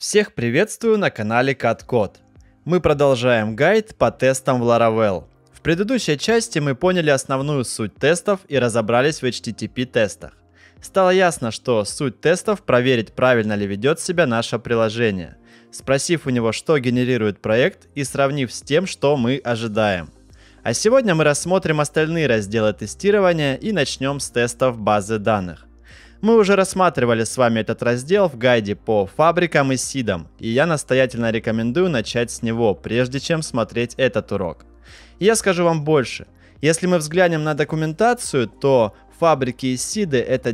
Всех приветствую на канале CatCode. Мы продолжаем гайд по тестам в Laravel. В предыдущей части мы поняли основную суть тестов и разобрались в HTTP тестах. Стало ясно, что суть тестов — проверить, правильно ли ведет себя наше приложение, спросив у него, что генерирует проект, и сравнив с тем, что мы ожидаем. А сегодня мы рассмотрим остальные разделы тестирования и начнем с тестов базы данных. Мы уже рассматривали с вами этот раздел в гайде по фабрикам и сидам, и я настоятельно рекомендую начать с него, прежде чем смотреть этот урок. И я скажу вам больше. Если мы взглянем на документацию, то фабрики и сиды — это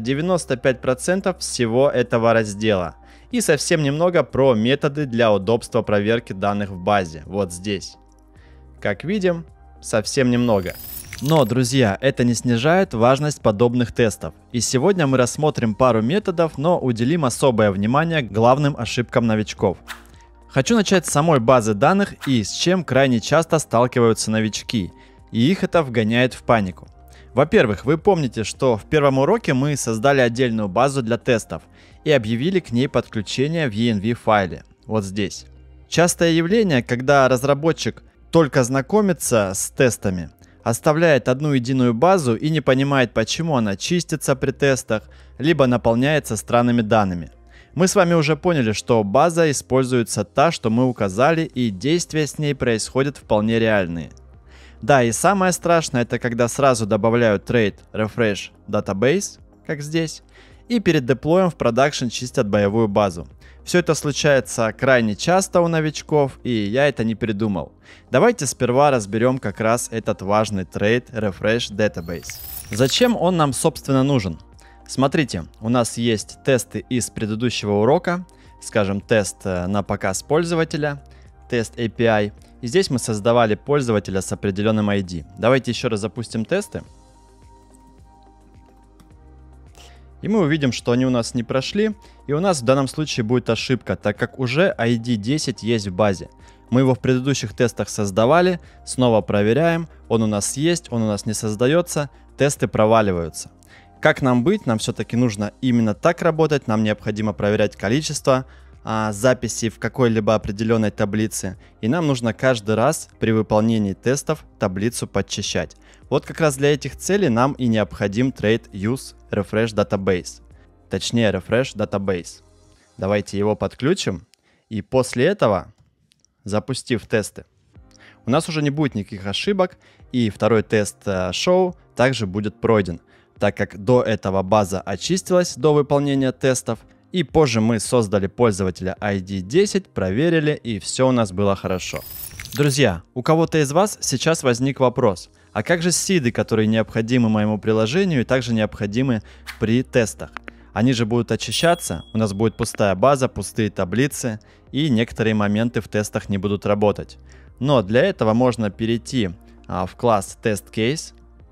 95% всего этого раздела. И совсем немного про методы для удобства проверки данных в базе, вот здесь. Как видим, совсем немного. Но, друзья, это не снижает важность подобных тестов. И сегодня мы рассмотрим пару методов, но уделим особое внимание главным ошибкам новичков. Хочу начать с самой базы данных и с чем крайне часто сталкиваются новички, и их это вгоняет в панику. Во-первых, вы помните, что в первом уроке мы создали отдельную базу для тестов и объявили к ней подключение в env файле, вот здесь. Частое явление, когда разработчик только знакомится с тестами, оставляет одну единую базу и не понимает, почему она чистится при тестах, либо наполняется странными данными. Мы с вами уже поняли, что база используется та, что мы указали, и действия с ней происходят вполне реальные. Да, и самое страшное — это когда сразу добавляют trade refresh database, как здесь, и перед деплоем в продакшн чистят боевую базу. Все это случается крайне часто у новичков, и я это не придумал. Давайте сперва разберем как раз этот важный trade refresh database. Зачем он нам, собственно, нужен? Смотрите, у нас есть тесты из предыдущего урока, скажем, тест на показ пользователя, тест API, и здесь мы создавали пользователя с определенным ID. Давайте еще раз запустим тесты. И мы увидим, что они у нас не прошли, и у нас в данном случае будет ошибка, так как уже ID 10 есть в базе. Мы его в предыдущих тестах создавали, снова проверяем, он у нас есть, он у нас не создается, тесты проваливаются. Как нам быть? Нам все-таки нужно именно так работать, нам необходимо проверять количество записей в какой-либо определенной таблице, и нам нужно каждый раз при выполнении тестов таблицу подчищать. Вот как раз для этих целей нам и необходим trade use refresh database, точнее refresh database. Давайте его подключим, и после этого, запустив тесты, у нас уже не будет никаких ошибок, и второй тест show также будет пройден, так как до этого база очистилась до выполнения тестов, и позже мы создали пользователя ID 10, проверили, и все у нас было хорошо. Друзья, у кого-то из вас сейчас возник вопрос: а как же сиды, которые необходимы моему приложению и также необходимы при тестах? Они же будут очищаться, у нас будет пустая база, пустые таблицы, и некоторые моменты в тестах не будут работать. Но для этого можно перейти в класс TestCase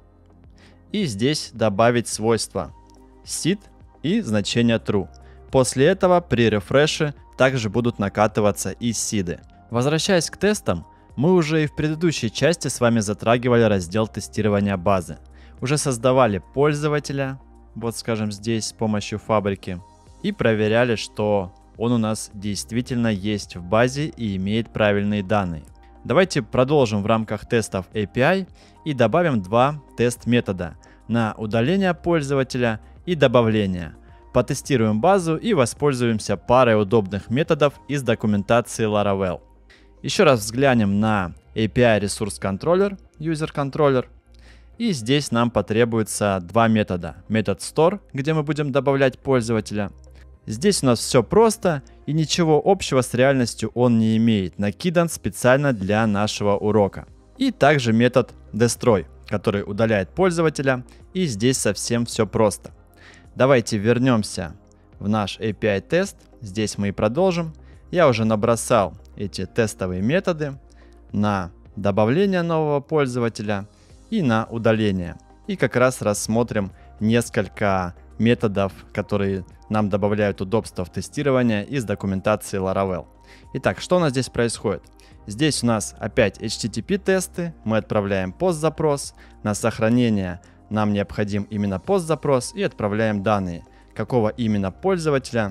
и здесь добавить свойства seed и значение true. После этого при рефреше также будут накатываться и сиды. Возвращаясь к тестам, мы уже и в предыдущей части с вами затрагивали раздел тестирования базы. Уже создавали пользователя, вот скажем здесь, с помощью фабрики, и проверяли, что он у нас действительно есть в базе и имеет правильные данные. Давайте продолжим в рамках тестов API и добавим два тест-метода на удаление пользователя и добавление. Потестируем базу и воспользуемся парой удобных методов из документации Laravel. Еще раз взглянем на API Resource Controller, User Controller. И здесь нам потребуется два метода. Метод Store, где мы будем добавлять пользователя. Здесь у нас все просто и ничего общего с реальностью он не имеет. Накидан специально для нашего урока. И также метод Destroy, который удаляет пользователя. И здесь совсем все просто. Давайте вернемся в наш API тест. Здесь мы и продолжим. Я уже набросал эти тестовые методы на добавление нового пользователя и на удаление. И как раз рассмотрим несколько методов, которые нам добавляют удобства в тестировании из документации Laravel. Итак, что у нас здесь происходит? Здесь у нас опять HTTP тесты. Мы отправляем пост-запрос. На сохранение нам необходим именно пост-запрос и отправляем данные. Какого именно пользователя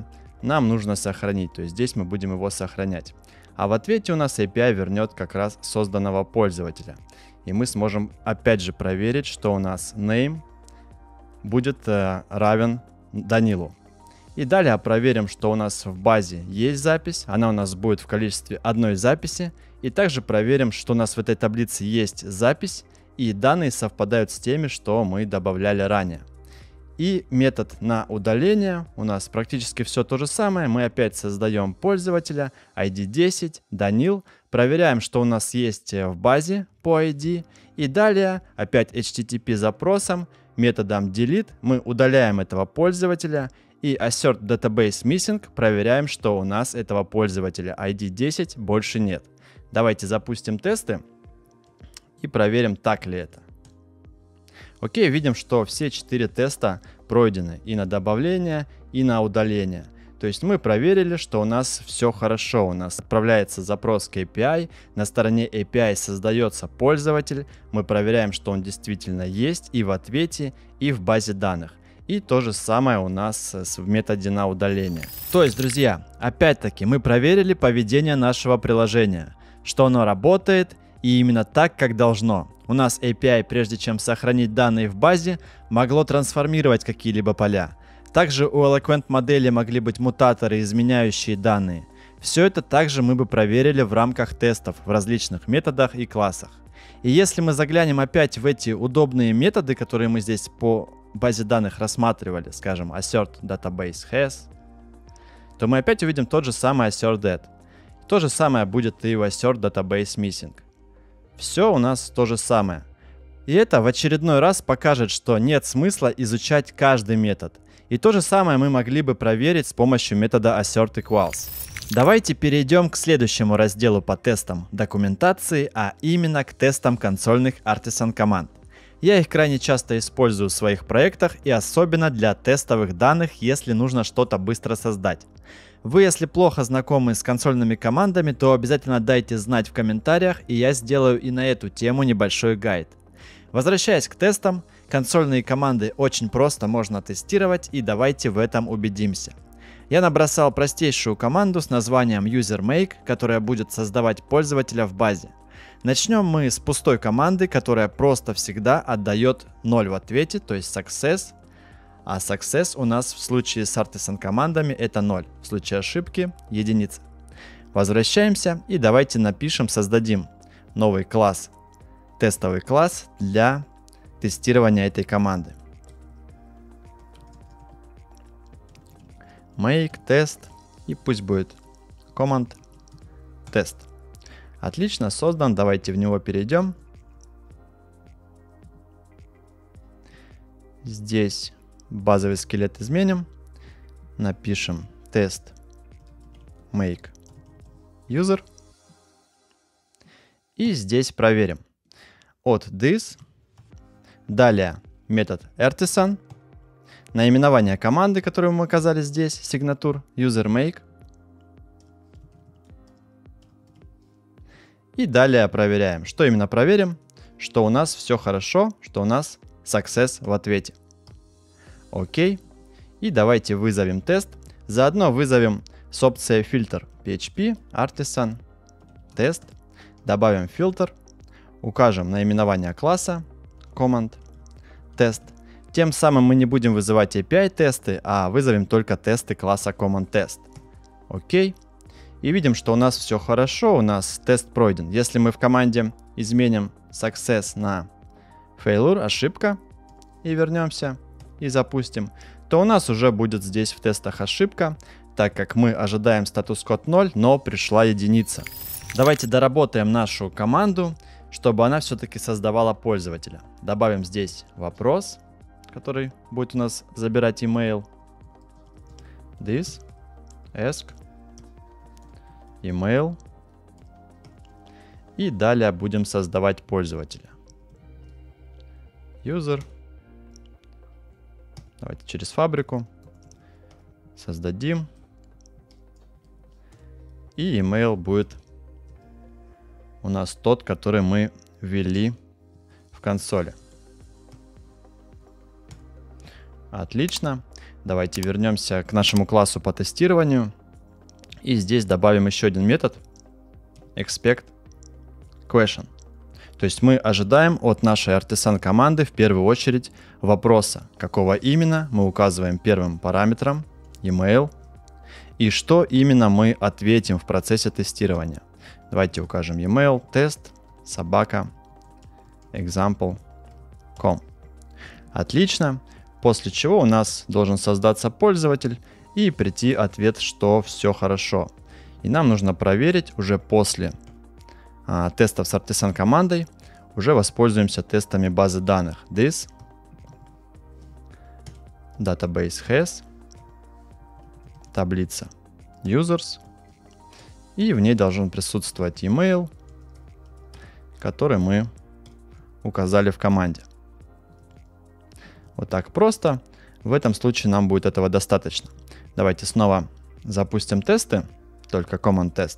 нам нужно сохранить. То есть здесь мы будем его сохранять. А в ответе у нас API вернет как раз созданного пользователя. И мы сможем опять же проверить, что у нас name будет равен Данилу. И далее проверим, что у нас в базе есть запись. Она у нас будет в количестве одной записи. И также проверим, что у нас в этой таблице есть запись. И данные совпадают с теми, что мы добавляли ранее. И метод на удаление. У нас практически все то же самое. Мы опять создаем пользователя. ID 10, Данил. Проверяем, что у нас есть в базе по ID. И далее опять HTTP запросом. Методом delete мы удаляем этого пользователя. И assert database missing проверяем, что у нас этого пользователя ID 10 больше нет. Давайте запустим тесты и проверим, так ли это. Окей, видим, что все 4 теста пройдены и на добавление, и на удаление. То есть мы проверили, что у нас все хорошо. У нас отправляется запрос к API, на стороне API создается пользователь, мы проверяем, что он действительно есть и в ответе, и в базе данных. И то же самое у нас в методе на удаление. То есть, друзья, опять-таки мы проверили поведение нашего приложения, что оно работает и именно так, как должно. У нас API, прежде чем сохранить данные в базе, могло трансформировать какие-либо поля. Также у Eloquent модели могли быть мутаторы, изменяющие данные. Все это также мы бы проверили в рамках тестов в различных методах и классах. И если мы заглянем опять в эти удобные методы, которые мы здесь по базе данных рассматривали, скажем, assert database has, то мы опять увидим тот же самый assert that. То же самое будет и в assert database missing. Все у нас то же самое. И это в очередной раз покажет, что нет смысла изучать каждый метод. И то же самое мы могли бы проверить с помощью метода assert equals. Давайте перейдем к следующему разделу по тестам документации, а именно к тестам консольных Artisan команд. Я их крайне часто использую в своих проектах и особенно для тестовых данных, если нужно что-то быстро создать. Вы, если плохо знакомы с консольными командами, то обязательно дайте знать в комментариях, и я сделаю и на эту тему небольшой гайд. Возвращаясь к тестам, консольные команды очень просто можно тестировать, и давайте в этом убедимся. Я набросал простейшую команду с названием userMake, которая будет создавать пользователя в базе. Начнем мы с пустой команды, которая просто всегда отдает 0 в ответе, то есть success. А success у нас в случае с Artisan командами это 0, в случае ошибки единица. Возвращаемся и давайте напишем, создадим новый класс, тестовый класс для тестирования этой команды. Make test и пусть будет command test. Отлично, создан, давайте в него перейдем. Здесь базовый скелет изменим. Напишем тест make user. И здесь проверим. От this. Далее метод artisan. Наименование команды, которую мы указали здесь, сигнатур userMake. И далее проверяем. Что именно проверим? Что у нас все хорошо, что у нас success в ответе. Окей. И давайте вызовем тест. Заодно вызовем с опцией фильтр PHP Artisan тест. Добавим фильтр. Укажем наименование класса command test. Тем самым мы не будем вызывать API тесты, а вызовем только тесты класса command test. Окей. И видим, что у нас все хорошо, у нас тест пройден. Если мы в команде изменим success на failure, ошибка, и вернемся и запустим, то у нас уже будет здесь в тестах ошибка, так как мы ожидаем статус-код 0, но пришла единица. Давайте доработаем нашу команду, чтобы она все-таки создавала пользователя. Добавим здесь вопрос, который будет у нас забирать email. This ask email. И далее будем создавать пользователя. User. Давайте через фабрику. Создадим. И email будет у нас тот, который мы ввели в консоли. Отлично. Давайте вернемся к нашему классу по тестированию. И здесь добавим еще один метод expect question. То есть мы ожидаем от нашей Artisan команды в первую очередь вопроса, какого именно мы указываем первым параметром email и что именно мы ответим в процессе тестирования. Давайте укажем email test example.com. Отлично. После чего у нас должен создаться пользователь и прийти ответ, что все хорошо. И нам нужно проверить уже после тестов с Artisan командой, уже воспользуемся тестами базы данных. This database has таблица users, и в ней должен присутствовать email, который мы указали в команде. Вот так просто. В этом случае нам будет этого достаточно. Давайте снова запустим тесты, только command test.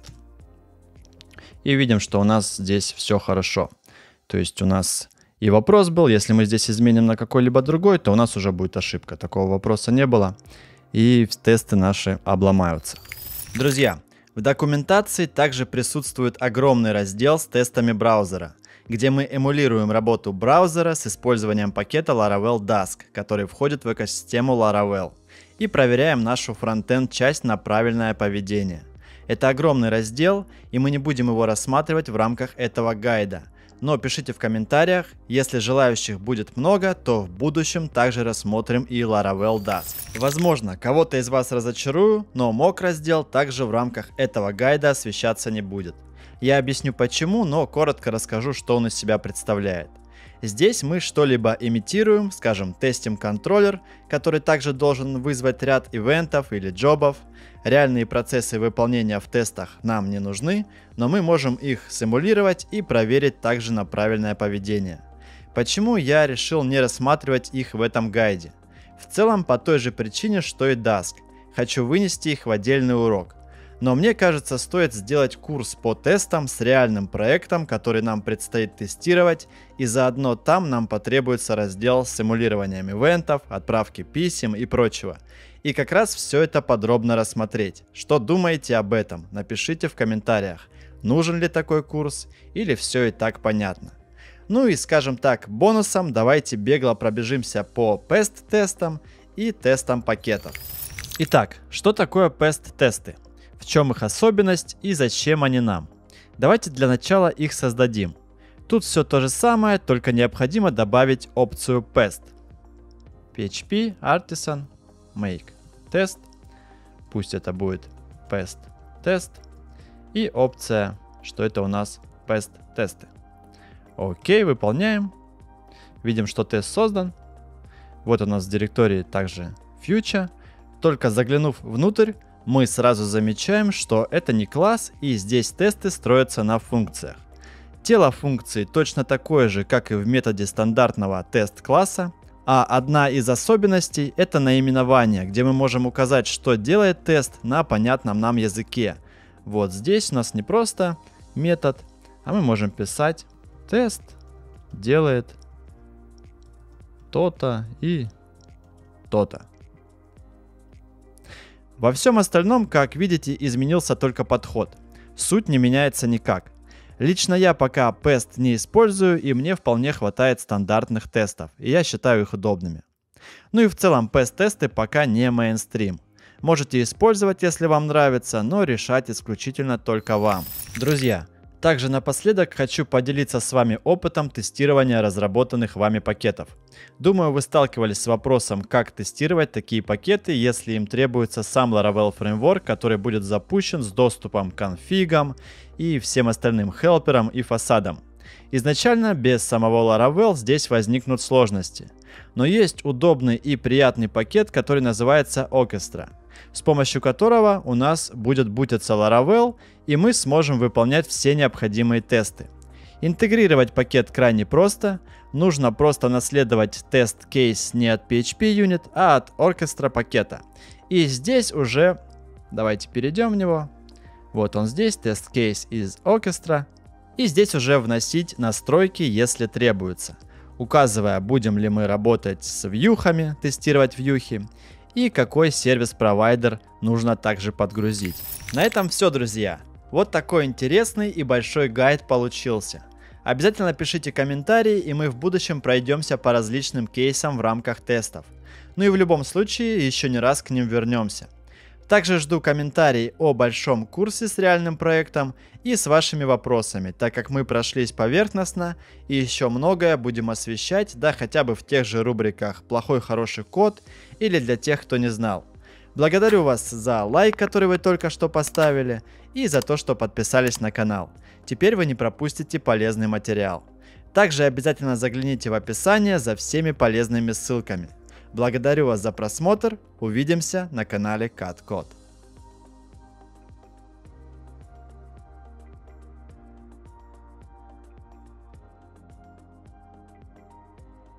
И видим, что у нас здесь все хорошо. То есть у нас и вопрос был, если мы здесь изменим на какой-либо другой, то у нас уже будет ошибка. Такого вопроса не было. И тесты наши обломаются. Друзья, в документации также присутствует огромный раздел с тестами браузера, где мы эмулируем работу браузера с использованием пакета Laravel Dask, который входит в экосистему Laravel, и проверяем нашу фронтенд часть на правильное поведение. Это огромный раздел, и мы не будем его рассматривать в рамках этого гайда. Но пишите в комментариях, если желающих будет много, то в будущем также рассмотрим и Laravel Dask. Возможно, кого-то из вас разочарую, но мок раздел также в рамках этого гайда освещаться не будет. Я объясню почему, но коротко расскажу, что он из себя представляет. Здесь мы что-либо имитируем, скажем, тестим контроллер, который также должен вызвать ряд ивентов или джобов. Реальные процессы выполнения в тестах нам не нужны, но мы можем их симулировать и проверить также на правильное поведение. Почему я решил не рассматривать их в этом гайде? В целом по той же причине, что и Dask. Хочу вынести их в отдельный урок. Но мне кажется, стоит сделать курс по тестам с реальным проектом, который нам предстоит тестировать, и заодно там нам потребуется раздел с симулированием ивентов, отправки писем и прочего. И как раз все это подробно рассмотреть. Что думаете об этом? Напишите в комментариях, нужен ли такой курс или все и так понятно. Ну и скажем так, бонусом давайте бегло пробежимся по PEST-тестам и тестам пакетов. Итак, что такое PEST-тесты? В чем их особенность и зачем они нам? Давайте для начала их создадим. Тут все то же самое, только необходимо добавить опцию PEST. PHP Artisan Make Test. Пусть это будет PEST Test. И опция, что это у нас PEST тесты. Окей, выполняем. Видим, что тест создан. Вот у нас в директории также Future. Только заглянув внутрь, мы сразу замечаем, что это не класс, и здесь тесты строятся на функциях. Тело функции точно такое же, как и в методе стандартного тест-класса, а одна из особенностей — это наименование, где мы можем указать, что делает тест на понятном нам языке. Вот здесь у нас не просто метод, а мы можем писать тест делает то-то и то-то. Во всем остальном, как видите, изменился только подход. Суть не меняется никак. Лично я пока PEST не использую, и мне вполне хватает стандартных тестов, и я считаю их удобными. Ну и в целом PEST-тесты пока не мейнстрим. Можете использовать, если вам нравится, но решать исключительно только вам. Друзья, также напоследок хочу поделиться с вами опытом тестирования разработанных вами пакетов. Думаю, вы сталкивались с вопросом, как тестировать такие пакеты, если им требуется сам Laravel Framework, который будет запущен с доступом к конфигам и всем остальным хелперам и фасадам. Изначально без самого Laravel здесь возникнут сложности. Но есть удобный и приятный пакет, который называется Orchestra, с помощью которого у нас будет бутиться Laravel, и мы сможем выполнять все необходимые тесты. Интегрировать пакет крайне просто. Нужно просто наследовать тест-кейс не от PHP Unit, а от Orchestra пакета. И здесь уже, давайте перейдем в него. Вот он здесь, тест-кейс из Orchestra. И здесь уже вносить настройки, если требуется. Указывая, будем ли мы работать с вьюхами, тестировать вьюхи, и какой сервис-провайдер нужно также подгрузить. На этом все, друзья. Вот такой интересный и большой гайд получился. Обязательно пишите комментарии, и мы в будущем пройдемся по различным кейсам в рамках тестов. Ну и в любом случае еще не раз к ним вернемся. Также жду комментарий о большом курсе с реальным проектом и с вашими вопросами, так как мы прошлись поверхностно и еще многое будем освещать, да хотя бы в тех же рубриках «Плохой хороший код» или для тех, кто не знал. Благодарю вас за лайк, который вы только что поставили, и за то, что подписались на канал. Теперь вы не пропустите полезный материал. Также обязательно загляните в описание за всеми полезными ссылками. Благодарю вас за просмотр, увидимся на канале Cut Code.